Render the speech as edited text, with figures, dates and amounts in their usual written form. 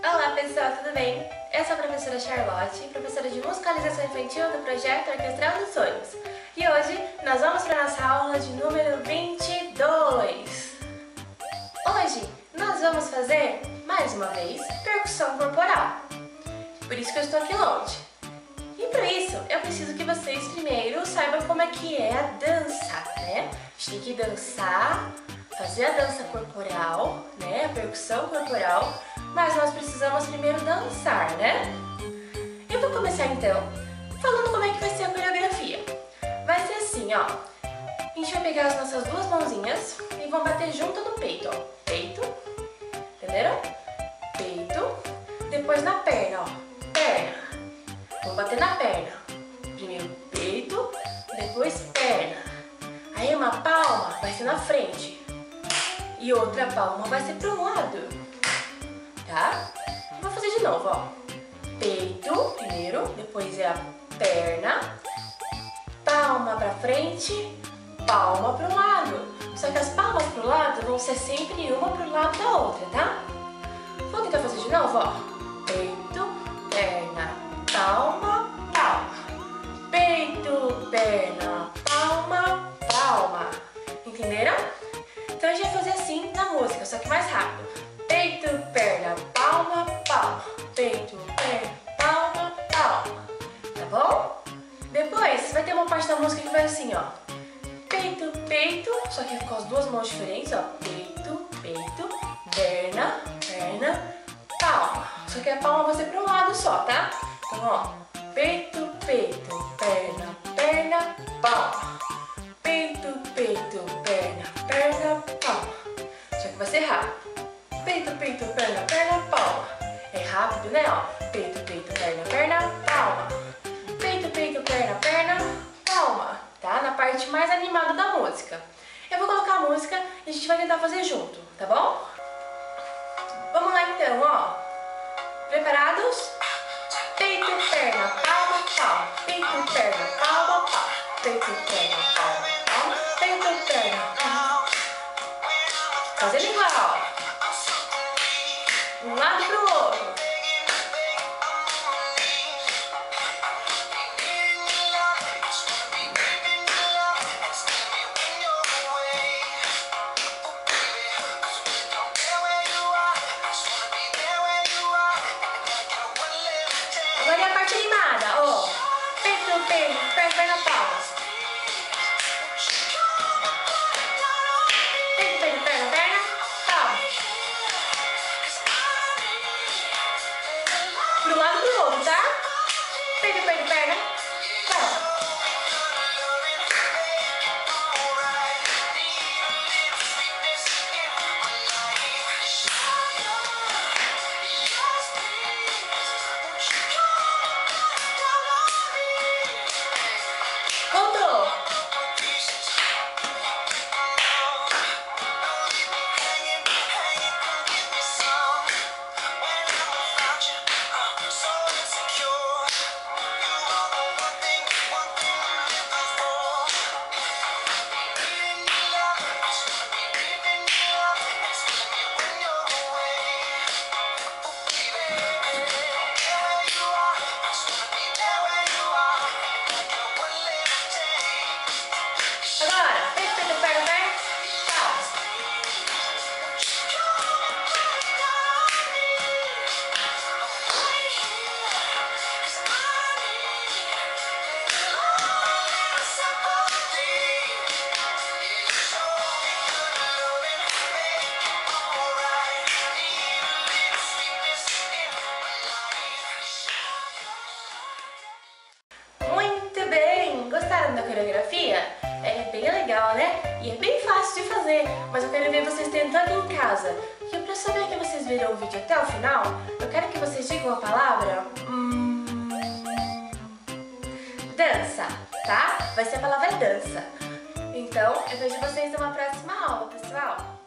Olá pessoal, tudo bem? Eu sou a professora Charlotte, professora de musicalização infantil do projeto Orquestral dos Sonhos. E hoje nós vamos para a nossa aula de número 22. Hoje nós vamos fazer, mais uma vez, percussão corporal. Por isso que eu estou aqui longe. E para isso, eu preciso que vocês primeiro saibam como é que é a dança, né? A gente tem que dançar, fazer a dança corporal, né? A percussão corporal. Mas nós precisamos primeiro dançar, né? Eu vou começar então falando como é que vai ser a coreografia. Vai ser assim, ó. A gente vai pegar as nossas duas mãozinhas e vamos bater junto no peito, ó. Peito, entenderam? Peito. Depois na perna, ó. Perna. Vamos bater na perna. Primeiro peito, depois perna. Aí uma palma vai ser na frente e outra palma vai ser pro lado. Tá? Vou fazer de novo, ó. Peito primeiro, depois é a perna, palma pra frente, palma pro lado. Só que as palmas pro lado vão ser sempre uma pro lado da outra, tá? Vou tentar fazer de novo, ó. Peito, perna, palma, palma. Peito, perna, palma, palma. Entenderam? Então a gente vai fazer assim na música, só que mais rápido. Peito, perna, palma, palma. Peito, perna, palma, palma. Tá bom? Depois vai ter uma parte da música que vai assim, ó. Peito, peito, só que com as duas mãos diferentes, ó. Peito, peito, perna, perna, palma. Só que a palma vai ser para um lado só, tá? Então, ó. Peito, peito, perna, perna, palma. Peito, peito, perna, perna, palma. Só que vai ser rápido. Peito, peito, perna, perna, palma. É rápido, né? Ó. Peito, peito, perna, perna, palma. Peito, peito, perna, perna, palma. Tá? Na parte mais animada da música. Eu vou colocar a música e a gente vai tentar fazer junto, tá bom? Vamos lá então, ó. Preparados? Peito, perna, palma, palma. Peito, perna, palma, palma. Peito, perna, palma, palma. Peito, perna, palma. Fazendo igual, ó. Um lado pro outro. Agora é a parte animada, ó. Peito, peito, perna, perna, palma. Peito, peito, perna, perna, palma. Pro lado e pro outro, tá? Peito, peito, perna, palma. Voltou. Agora, peito, peito, perna, perna, palma. Muito bem! Gostaram da coreografia? É bem legal, né? E é bem fácil de fazer, mas eu quero ver vocês tentando em casa. E para saber que vocês viram o vídeo até o final, eu quero que vocês digam a palavra dança, tá? Vai ser a palavra dança. Então, eu vejo vocês numa próxima aula, pessoal.